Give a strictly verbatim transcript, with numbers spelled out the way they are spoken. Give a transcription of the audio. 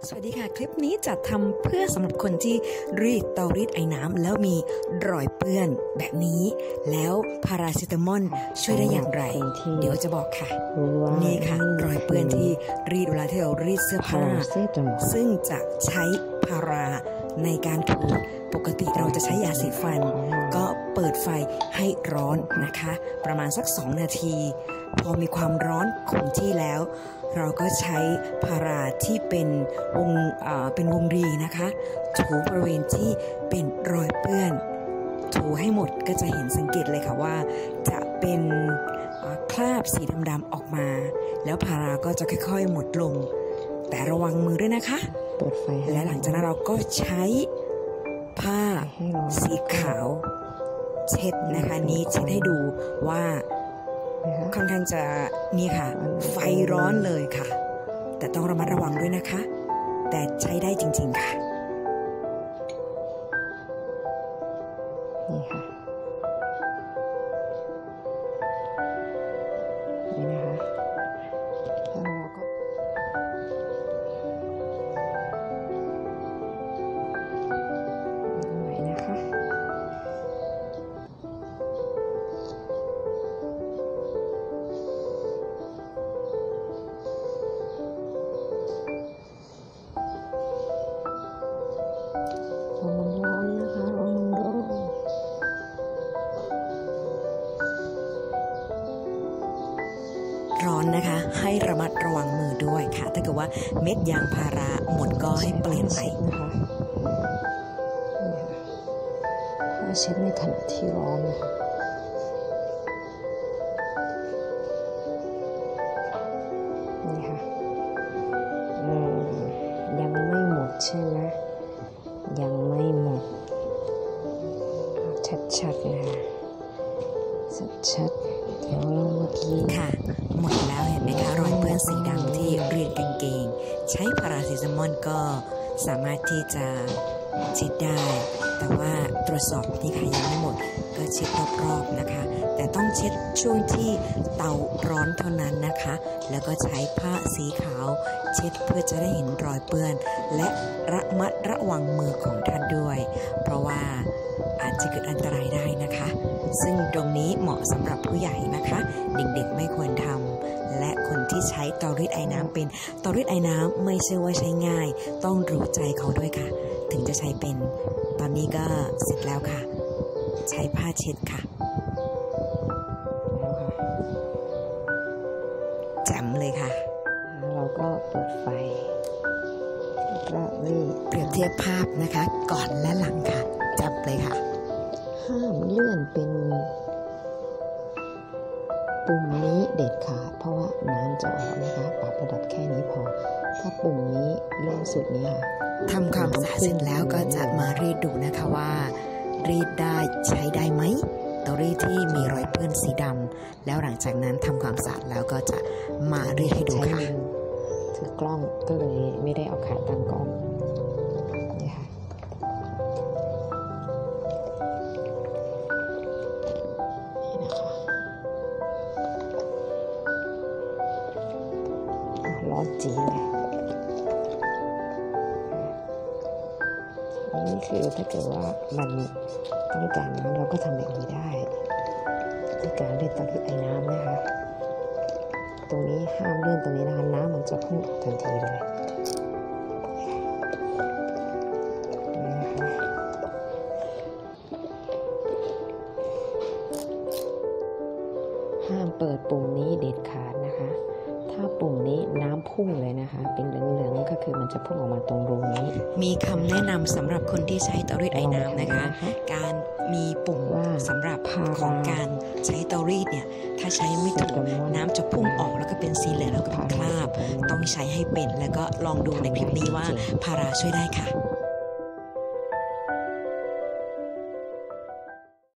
สวัสดีค่ะคลิปนี้จัดทำเพื่อสำหรับคนที่รีดเตารีดไอ้น้ำแล้วมีรอยเปื้อนแบบนี้แล้วพาราเซตามอลช่วยได้อย่างไรเดี๋ยวจะบอกค่ะนี่ค่ะรอยเปื้อนที่รีดเวลาที่เรารีดเสื้อผ้าซึ่งจะใช้พาราในการถูปกติเราจะใช้ยาสีฟันก็เปิดไฟให้ร้อนนะคะประมาณสักสองนาทีพอมีความร้อนคงที่แล้วเราก็ใช้พาราที่เป็นวงเป็นวงรีนะคะถูบริเวณที่เป็นรอยเปื้อนถูให้หมดก็จะเห็นสังเกตเลยค่ะว่าจะเป็นคราบสีดำๆออกมาแล้วพาราก็จะค่อยๆหมดลงแต่ระวังมือด้วยนะคะเปิดไฟและหลังจากนั้นเราก็ใช้ผ้าสีขาวเช็ดนะคะนี้เช็ดให้ดูว่าค่อนข้างจะนี่ค่ะไฟร้อนเลยค่ะแต่ต้องระมัดระวังด้วยนะคะแต่ใช้ได้จริงๆค่ะนี่ค่ะนี่นะคะแล้วเราก็ไหวนะคะมันร้อนนะคะร้อนมันร้อนร้อนนะคะให้ระมัดระวังมือด้วยค่ะถ้าเกิดว่าเม็ดยางพาราหมดก็ให้เปลี่ยนใหม่นะคะนี่ค่ะถ้าเช็ดในขณะที่ร้อนนะคะนี่ค่ะอืมยังไม่หมดใช่ไหมยังไม่หมดชัดๆนะคะชัดๆเดี๋ยวเราเมื่อกี้ค่ะหมดแล้วเห็นไหมคะรอยเปื้อนสีดำที่เรียนกางเกงใช้พาราเซตามอลก็สามารถที่จะเช็ดได้แต่ว่าตรวจสอบนี่ค่ะยังไม่หมดก็เช็ดรอบๆนะคะแต่ต้องเช็ดช่วงที่เตาร้อนเท่านั้นนะคะแล้วก็ใช้ผ้าสีขาวเช็ดเพื่อจะได้เห็นรอยเปื้อนและระมัดระวังมือของท่านด้วยเพราะว่าอาจจะเกิดอันตรายได้นะคะซึ่งตรงนี้เหมาะสำหรับผู้ใหญ่นะคะเด็กๆไม่ควรทำและคนที่ใช้เตารีดไอ้น้ำเป็นเตารีดไอ้น้ำไม่ใช่ว่าใช้ง่ายต้องรู้ใจเขาด้วยค่ะถึงจะใช้เป็นตอนนี้ก็เสร็จแล้วค่ะใช้ผ้าเช็ดค่ะแล้วค่ะแจ่มเลยค่ะเราก็เปิดไฟก็รีดเปรียบเทียบภาพนะคะก่อนและหลังค่ะจับเลยค่ะห้ามเลื่อนเป็นปุ่มนี้เด็ดขาดเพราะว่าน้ำจะออกนะคะปรับระดับแค่นี้พอถ้าปุ่มนี้เลื่อนสุดนี้ค่ะทำความสะอาดเสร็จแล้วก็จะมารีดดูนะคะว่ารีดได้ใช้ได้ไหมเตารีดที่มีรอยเปื้อนสีดำแล้วหลังจากนั้นทำความสะอาดแล้วก็จะมารีดให้ดูค่ะถือกล้องก็เลยไม่ได้เอาขาตั้งกล้องนี่ค่ะนี่นะคะร้อนจีเลยนี่คือถ้าเกิดว่ามันต้องการน้ำเราก็ทำแบบนี้ได้ในการเล่นเตารีดไอ้น้ำนะคะตรงนี้ห้ามเลื่อนตรงนี้นะคะน้ำมันจะพุ่งทันทีเลยห้ามเปิดปุ่มนี้เด็ดขาดนะคะถ้าปุ่มนี้น้ำพุ่งเลยนะคะเป็นเหลืองๆก็คือมันจะพุ่งออกมาตรงรูนี้มีคำแนะนำสำหรับคนที่ใช้เตารีดไอ้น้ำนะคะการมีปุ่มสำหรับของการใช้เตารีดเนี่ยถ้าใช้ไม่ถูกน้ำจะพุ่งออกแล้วก็เป็นสีเหลืองแล้วก็เป็นคราบต้องใช้ให้เป็นแล้วก็ลองดูในคลิปนี้ว่าพาราช่วยได้ค่ะ